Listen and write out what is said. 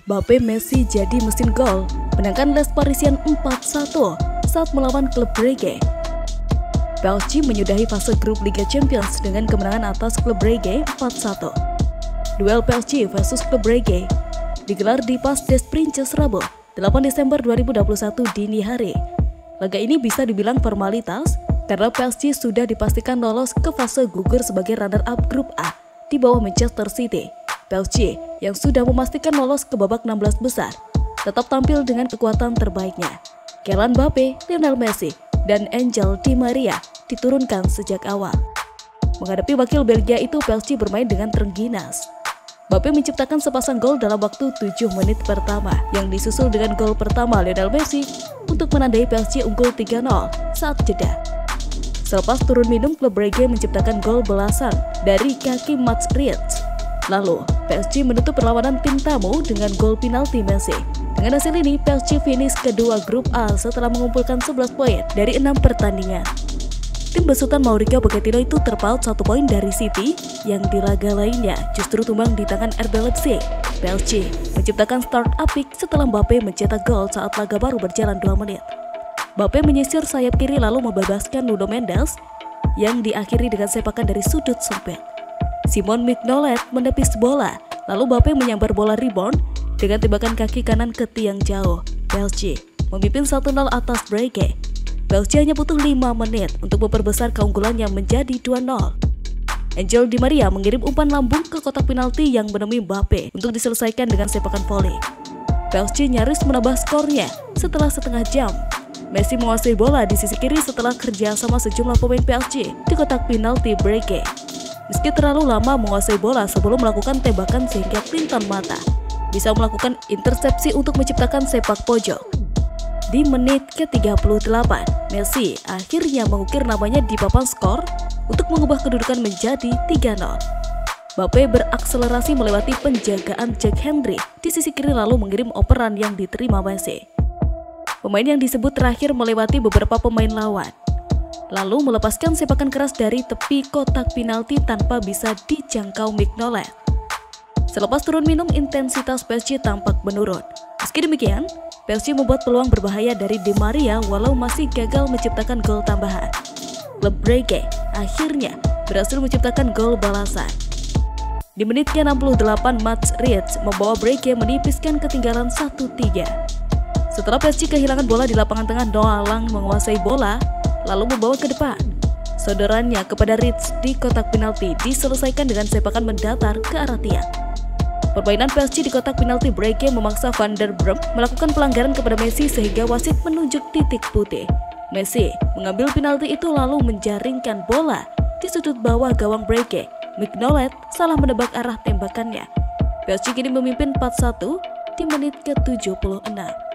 Mbappe Messi jadi mesin gol, menangkan Les Parisiens 4-1 saat melawan klub Brugge. PSG menyudahi fase grup Liga Champions dengan kemenangan atas klub Brugge 4-1. Duel PSG versus klub Brugge digelar di Parc des Princes Rabu, 8 Desember 2021 dini hari. Laga ini bisa dibilang formalitas karena PSG sudah dipastikan lolos ke fase gugur sebagai runner-up grup A di bawah Manchester City. PSG yang sudah memastikan lolos ke babak 16 besar tetap tampil dengan kekuatan terbaiknya. Kylian Mbappe, Lionel Messi, dan Angel Di Maria diturunkan sejak awal. Menghadapi wakil Belgia itu, PSG bermain dengan terengginas. Mbappe menciptakan sepasang gol dalam waktu 7 menit pertama yang disusul dengan gol pertama Lionel Messi untuk menandai PSG unggul 3-0 saat jeda. Selepas turun minum, klub Brugge menciptakan gol belasan dari kaki Mats Rietz. Lalu, PSG menutup perlawanan tim tamu dengan gol penalti Messi. Dengan hasil ini, PSG finish kedua grup A setelah mengumpulkan 11 poin dari 6 pertandingan. Tim besutan Mauricio Pochettino itu terpaut 1 poin dari City yang di laga lainnya justru tumbang di tangan RB Leipzig. PSG menciptakan start apik setelah Mbappe mencetak gol saat laga baru berjalan 2 menit. Mbappe menyisir sayap kiri lalu membebaskan Nuno Mendes yang diakhiri dengan sepakan dari sudut sempit. Simon Mignolet menepis bola, lalu Mbappe menyambar bola rebound dengan tembakan kaki kanan ke tiang jauh. PSG memimpin 1-0 atas Brugge. PSG hanya butuh 5 menit untuk memperbesar keunggulannya menjadi 2-0. Angel Di Maria mengirim umpan lambung ke kotak penalti yang menemui Mbappe untuk diselesaikan dengan sepakan volley. PSG nyaris menambah skornya setelah setengah jam. Messi menguasai bola di sisi kiri setelah kerja sama sejumlah pemain PSG di kotak penalti Brugge. Meski terlalu lama menguasai bola sebelum melakukan tembakan sehingga Clinton Mata bisa melakukan intersepsi untuk menciptakan sepak pojok. Di menit ke-38, Messi akhirnya mengukir namanya di papan skor untuk mengubah kedudukan menjadi 3-0. Mbappe berakselerasi melewati penjagaan Jack Hendry di sisi kiri lalu mengirim operan yang diterima Messi. Pemain yang disebut terakhir melewati beberapa pemain lawan, lalu melepaskan sepakan keras dari tepi kotak penalti tanpa bisa dijangkau Mignolet. Selepas turun minum, intensitas PSG tampak menurun. Meski demikian, PSG membuat peluang berbahaya dari Di Maria walau masih gagal menciptakan gol tambahan. Klub Brugge akhirnya berhasil menciptakan gol balasan. Di menit ke-68, Mats Rietz membawa Brugge menipiskan ketinggalan 1-3. Setelah PSG kehilangan bola di lapangan tengah, Noah Lang menguasai bola lalu membawa ke depan. Sodorannya kepada Rietz di kotak penalti diselesaikan dengan sepakan mendatar ke arah tiang. Permainan PSG di kotak penalti Brugge memaksa Van der Brom melakukan pelanggaran kepada Messi sehingga wasit menunjuk titik putih. Messi mengambil penalti itu lalu menjaringkan bola di sudut bawah gawang Brugge. Mignolet salah menebak arah tembakannya. PSG kini memimpin 4-1 di menit ke-76.